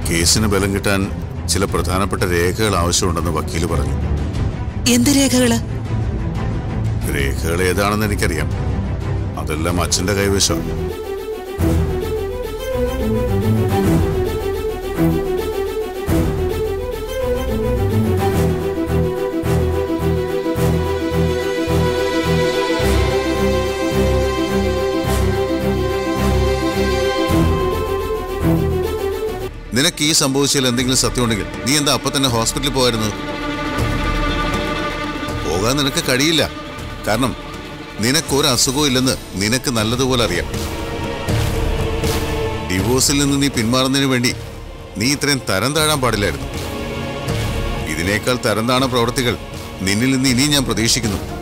കേസിന് ബലം കിട്ടാൻ ചില പ്രധാനപ്പെട്ട രേഖകൾ ആവശ്യമുണ്ടെന്ന് വക്കീല് പറഞ്ഞു. എന്ത് രേഖകള്? രേഖകൾ ഏതാണെന്ന് എനിക്കറിയാം. അതെല്ലാം അച്ഛന്റെ കൈവശം. നിനക്ക് ഈ സംഭവിച്ചാൽ എന്തെങ്കിലും സത്യം ഉണ്ടെങ്കിൽ നീ എന്താ അപ്പൊ തന്നെ ഹോസ്പിറ്റലിൽ പോയിരുന്നു? പോകാൻ നിനക്ക് കഴിയില്ല. കാരണം നിനക്കൊരു അസുഖവും ഇല്ലെന്ന് നിനക്ക് നല്ലതുപോലെ അറിയാം. ഡിവോഴ്സിൽ നിന്ന് നീ പിന്മാറുന്നതിന് വേണ്ടി നീ ഇത്രയും തരം താഴാൻ പാടില്ലായിരുന്നു. ഇതിനേക്കാൾ തരം താണ പ്രവൃത്തികൾ നിന്നിൽ നിന്ന് ഇനിയും ഞാൻ പ്രതീക്ഷിക്കുന്നു.